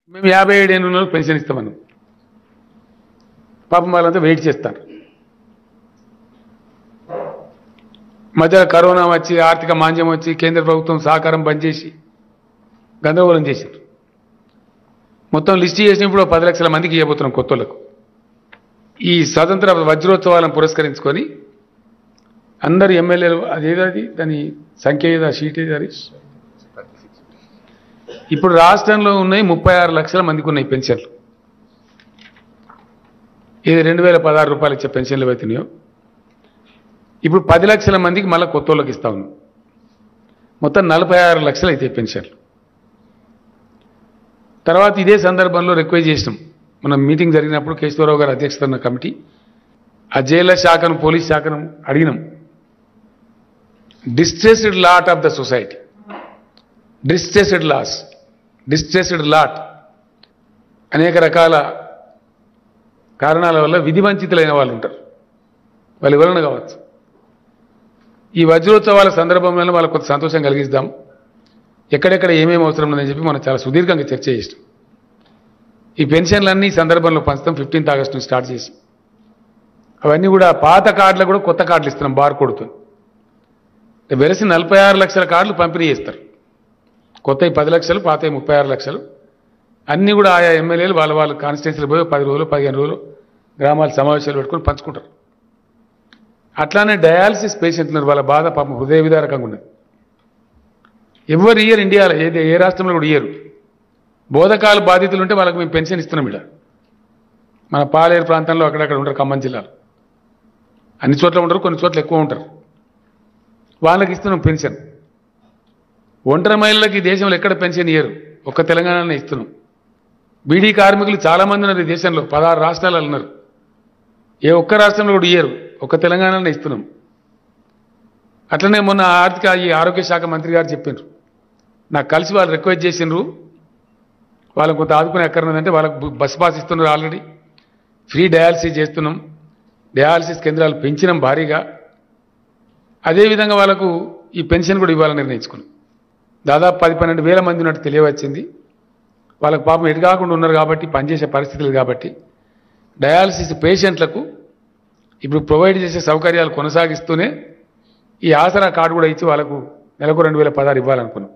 మేము 57 ఏళ్ళ ఉన్నోళ్ళకి పెన్షన్ ఇస్తామన్నాం. పాపం వాళ్ళంతా వెయిట్ చేస్తారు. మధ్యలో కరోనా వచ్చి ఆర్థిక మాంద్యం వచ్చి కేంద్ర ప్రభుత్వం సహకారం బంద్ చేసి గందరగోళం చేశారు. మొత్తం లిస్ట్ చేసినప్పుడు 10 లక్షల మందికి ఇవ్వబోతున్నాం కొత్తలకు. ఈ స్వతంత్ర వజ్రోత్సవాలను పురస్కరించుకొని అందరు ఎమ్మెల్యేలు అదేది దాని సంఖ్య ఏదా షీట్ ఏది ఇప్పుడు రాష్ట్రంలో ఉన్నాయి 36 లక్షల మందికి ఉన్నాయి పెన్షన్లు. ఇది 2016 రూపాయలు ఇచ్చే పెన్షన్లు అవుతున్నాయో ఇప్పుడు 10 లక్షల మందికి మళ్ళీ కొత్త వాళ్ళకి ఇస్తా ఉన్నాం. మొత్తం 46 లక్షలు అయితే పెన్షన్లు. తర్వాత ఇదే సందర్భంలో రిక్వెస్ట్ చేసినాం. మనం మీటింగ్ జరిగినప్పుడు కేశవరావు గారు అధ్యక్షత ఉన్న కమిటీ ఆ జైళ్ల శాఖను పోలీస్ శాఖను అడిగినాం. Distressed lot of the society, distressed lot అనేక రకాల కారణాల వల్ల విధి వంచితులైన వాళ్ళు ఉంటారు. వాళ్ళు ఎవరైనా కావచ్చు. ఈ వజ్రోత్సవాల సందర్భంలో వాళ్ళకు కొంత సంతోషం కలిగిస్తాం. ఎక్కడెక్కడ ఏమేమి అవసరం ఉందని చెప్పి మనం చాలా సుదీర్ఘంగా చర్చ చేస్తాం. ఈ పెన్షన్లన్నీ ఈ సందర్భంలో పంచుతాం. 15 ఆగస్టు నుంచి స్టార్ట్ చేసి అవన్నీ కూడా పాత కార్డులకు కూడా కొత్త కార్డులు ఇస్తున్నాం బార్ కొడుతూ. వెరసి 46 లక్షల కార్డులు పంపిణీ చేస్తారు. కొత్తవి 10 లక్షలు, పాతవి 36 లక్షలు. అన్నీ కూడా ఆయా ఎమ్మెల్యేలు వాళ్ళ కాన్స్టిట్యున్సీలు పోయి 10 రోజులు 15 రోజులు గ్రామాల సమావేశాలు పెట్టుకొని పంచుకుంటారు. అట్లానే డయాలసిస్ పేషెంట్లు వాళ్ళ బాధ పాపం హృదయ విదారకంగా ఉన్నది. ఎవరు ఇయ్యరు ఇండియాలో, ఏ రాష్ట్రంలో కూడా ఇయ్యరు. బోధకాలు బాధితులు ఉంటే వాళ్ళకి మేము పెన్షన్ ఇస్తున్నాం. ఇక్కడ మన పాలేరు ప్రాంతంలో అక్కడక్కడ ఉంటారు. ఖమ్మం జిల్లాలో అన్ని చోట్ల ఉంటారు, కొన్ని చోట్ల ఎక్కువ ఉంటారు. వాళ్ళకి ఇస్తున్నాం పెన్షన్. ఒంటరి మహిళలకి దేశంలో ఎక్కడ పెన్షన్ ఇయ్యరు, ఒక్క తెలంగాణలోనే ఇస్తున్నాం. బీడీ కార్మికులు చాలామంది ఉన్నారు ఈ దేశంలో, 16 రాష్ట్రాలు ఉన్నారు. ఏ ఒక్క రాష్ట్రంలో కూడా ఇయ్యరు, ఒక్క తెలంగాణలోనే ఇస్తున్నాం. అట్లనే మొన్న ఆరోగ్య శాఖ మంత్రి గారు చెప్పారు, నాకు కలిసి వాళ్ళు రిక్వెస్ట్ చేసిండ్రు, వాళ్ళకు కొంత ఆదుకునే ఎక్కడున్నదంటే వాళ్ళకు బస్ పాస్ ఇస్తున్నారు. ఆల్రెడీ ఫ్రీ డయాలసిస్ చేస్తున్నాం. డయాలసిస్ కేంద్రాలు పెంచినాం భారీగా. అదేవిధంగా వాళ్ళకు ఈ పెన్షన్ కూడా ఇవ్వాలని నిర్ణయించుకున్నాం. దాదాపు 10-12 వేల మంది ఉన్నట్టు తెలియవచ్చింది. వాళ్ళకు పాపం ఎటు కాకుండా ఉన్నారు కాబట్టి, పనిచేసే పరిస్థితులు కాబట్టి డయాలసిస్ పేషెంట్లకు ఇప్పుడు ప్రొవైడ్ చేసే సౌకర్యాలు కొనసాగిస్తూనే ఈ ఆసరా కార్డు కూడా ఇచ్చి వాళ్ళకు నెలకు 2016 ఇవ్వాలనుకున్నాం.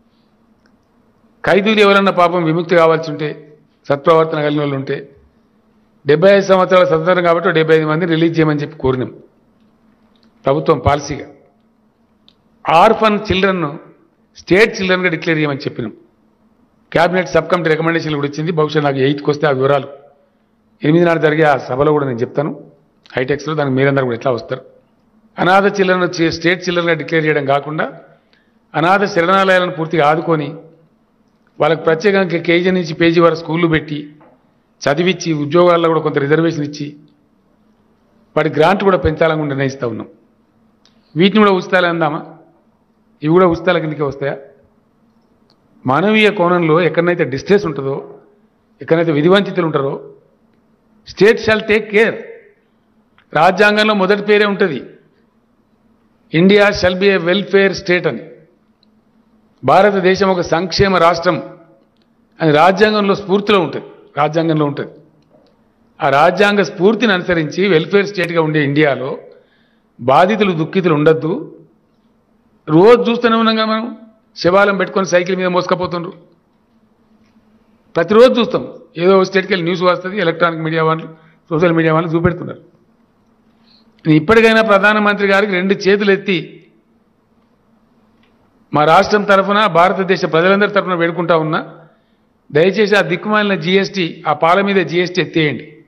ఖైదీలు ఎవరన్నా పాపం విముక్తి కావాల్సి ఉంటే, సత్ప్రవర్తన కలిగిన వాళ్ళు ఉంటే 75 సంవత్సరాల స్వతంత్రం కాబట్టి 75 మందిని రిలీజ్ చేయమని చెప్పి కోరినాం ప్రభుత్వం పాలసీగా. ఆర్ఫన్ చిల్డ్రన్ స్టేట్ చిల్డ్రన్గా డిక్లేర్ చేయమని చెప్పినాం. క్యాబినెట్ సబ్ కమిటీ రికమెండేషన్లు కూడా ఇచ్చింది. బహుశా నాకు 8కి వస్తే ఆ వివరాలు 8 నాడు జరిగే ఆ సభలో కూడా నేను చెప్తాను హైటెక్స్లో. దానికి మీరందరూ కూడా ఎట్లా వస్తారు. అనాథ చిల్డ్రన్ స్టేట్ చిల్డ్రన్గా డిక్లేర్ చేయడం కాకుండా అనాథ శరణాలయాలను పూర్తిగా ఆదుకొని వాళ్ళకి ప్రత్యేకంగా కేజీ నుంచి పేజీ వరకు స్కూళ్ళు పెట్టి చదివించి ఉద్యోగాల్లో కూడా కొంత రిజర్వేషన్ ఇచ్చి వాటి గ్రాంట్ కూడా పెంచాలని నిర్ణయిస్తూ ఉన్నాం. వీటిని కూడా ఉచితాలే అందామా? ఇవి కూడా ఉచితాల కిందకే వస్తాయా? మానవీయ కోణంలో ఎక్కడనైతే డిస్ట్రెస్ ఉంటుందో, ఎక్కడైతే విధివంచితులు ఉంటారో స్టేట్ షాల్ టేక్ కేర్. రాజ్యాంగంలో మొదటి పేరే ఉంటుంది, India shall be a welfare state అని. భారతదేశం ఒక సంక్షేమ రాష్ట్రం అని రాజ్యాంగంలో స్ఫూర్తిలో ఉంటుంది, రాజ్యాంగంలో ఉంటుంది. ఆ రాజ్యాంగ స్ఫూర్తిని అనుసరించి వెల్ఫేర్ స్టేట్గా ఉండే ఇండియాలో బాధితులు దుఃఖితులు ఉండొద్దు. రోజు చూస్తూనే ఉన్నాగా మనం, శవాలను పెట్టుకొని సైకిల్ మీద మోసుకపోతుండ్రు. ప్రతిరోజు చూస్తాం, ఏదో స్టేట్కి వెళ్ళి న్యూస్ వస్తుంది, ఎలక్ట్రానిక్ మీడియా వాళ్ళు సోషల్ మీడియా వాళ్ళు చూపెడుతున్నారు. ఇప్పటికైనా ప్రధానమంత్రి గారికి 2 చేతులు ఎత్తి మా రాష్ట్రం తరఫున భారతదేశ ప్రజలందరి తరఫున వేడుకుంటా ఉన్నా, దయచేసి ఆ దిక్కుమాలిన జీఎస్టీ, ఆ పాల మీద జీఎస్టీ ఎత్తేయండి.